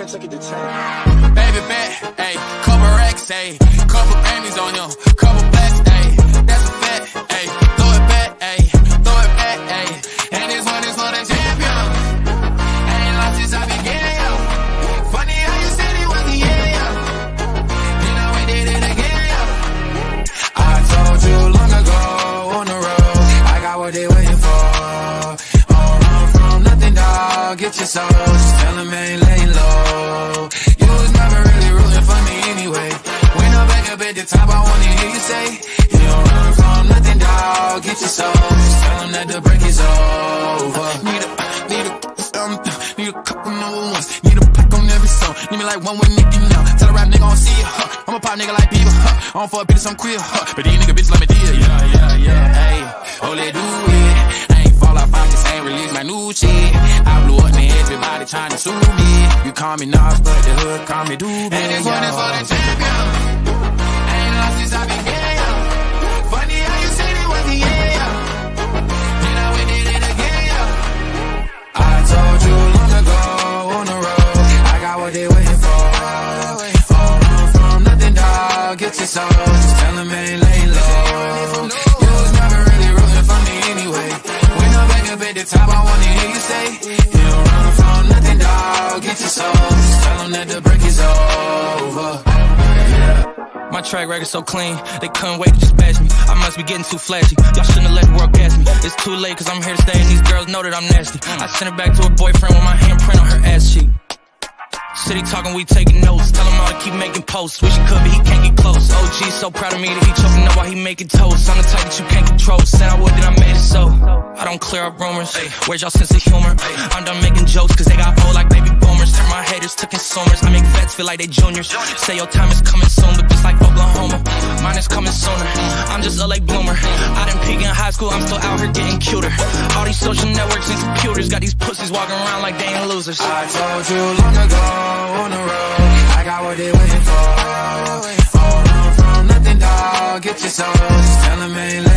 catch like a detective. Baby bet, ayy, couple racks, ayy, couple Grammys on him, couple plaques, ayy, that's a fact, ayy, throw it back, ayy, throw it back, ayy, and this one is for the champion. I ain't lost since I began, yo. Funny how you said it wasn't, yeah, yo. Then I went did it again, yo. I told you long ago on the road, I got what they waiting for. Don't run from nothing, dog, get your soul, just tell them ain't laying low. You was never really rooting for me anyway. When I'm back up at the top, I wanna hear you say, you don't run from nothing, dog, get your soul, just tell them that the break is over. Need a couple number ones, need a pack on every song, need me like one with Nicki now, tell a rap nigga I don't see it, huh, I'm a pop nigga like people, huh, I don't fuck bitches, I'm queer, huh, but these nigga bitches let me deal, yeah, hey, oh let do it, I ain't fall off, I just ain't release my new shit, I blew up and everybody trying to sue me, you call me Nas, but the hood call me Doobie, and this one is for the champion, I ain't lost since I began, yo. Funny how you said it wasn't, yeah, yo. Then I went did it again, yo. I told you long ago on the road, I got what they waiting for. Don't run from nothing, dog, get your soul, just tell them ain't laying low. You was never really rooting for me anyway. When I'm back up at the top, I wanna hear you say, you don't run from nothing, dog, get your soul, just tell them that the break is over. My track record so clean, they couldn't wait to just bash me. I must be getting too flashy, y'all shouldn't have let the world gas me. It's too late cause I'm here to stay and these girls know that I'm nasty. I sent her back to her boyfriend with my handprint on her ass cheek. City talking, we taking notes, tell him all to keep making posts. Wish he could but he can't get close. OG so proud of me that he choking up while he making toast. I'm the type that you can't control, said I would then I made it so. I don't clear up rumors, where's y'all sense of humor? I'm done making jokes cause they got old like baby boomers. Turn my haters to consumers, I make vets feel like they juniors. Say your time is coming soon, but just like Oklahoma, mine is coming sooner. I'm just a late bloomer, I didn't peak in high school, I'm still out here getting cuter. All these social networks and computers got these pussies walking around like they ain't losers. I told you long ago on the road, I got what they waiting for. Don't run from nothing, dog, get your soul, just tell them ain't